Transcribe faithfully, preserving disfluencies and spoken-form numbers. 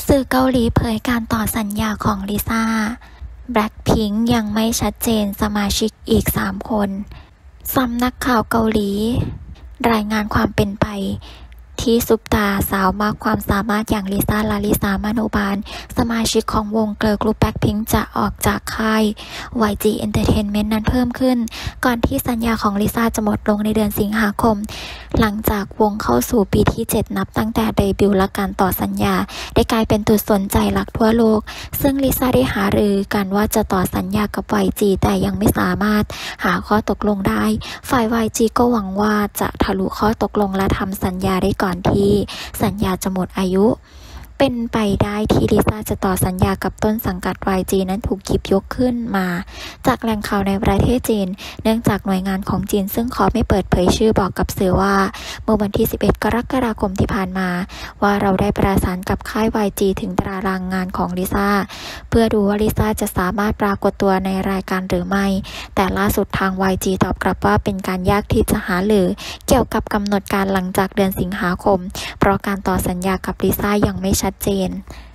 สื่อเกาหลีเผยการต่อสัญญาของลิซ่า แบล็คพิงค์ยังไม่ชัดเจนสมาชิกอีกสามคนสำนักข่าวเกาหลีรายงานความเป็นไปที่ซุปตาสาวมากความสามารถอย่างลิซ่า ลาลิสา มโนบาลสมาชิกของวงเกิร์ลกรุ๊ปแบล็คพิงค์จะออกจากค่าย วาย จี Entertainment นั้นเพิ่มขึ้นก่อนที่สัญญาของลิซ่าจะหมดลงในเดือนสิงหาคมหลังจากวงเข้าสู่ปีที่เจ็ดนับตั้งแต่เดบิวต์และการต่อสัญญาได้กลายเป็นจุดสนใจหลักทั่วโลกซึ่งลิซ่าได้หารือกันว่าจะต่อสัญญากับ วาย จี แต่ยังไม่สามารถหาข้อตกลงได้ฝ่าย วาย จี ก็หวังว่าจะทะลุข้อตกลงและทำสัญญาได้ก่อนที่สัญญาจะหมดอายุเป็นไปได้ที่ลิซ่าจะต่อสัญญากับต้นสังกัด วาย จี นั้นถูกหยิบยกขึ้นมาจากแหล่งข่าวในประเทศจีนเนื่องจากหน่วยงานของจีนซึ่งขอไม่เปิดเผยชื่อบอกกับสื่อว่าเมื่อวันที่สิบเอ็ดกรกฎาคมที่ผ่านมาว่าเราได้ประสานกับค่าย วาย จี ถึงตารางงานของลิซ่าเพื่อดูว่าลิซ่าจะสามารถปรากฏตัวในรายการหรือไม่แต่ล่าสุดทาง วาย จี ตอบกลับว่าเป็นการยากที่จะหาหรือเกี่ยวกับกำหนดการหลังจากเดือนสิงหาคมเพราะการต่อสัญญากับลิซ่ายังไม่ชัดเจน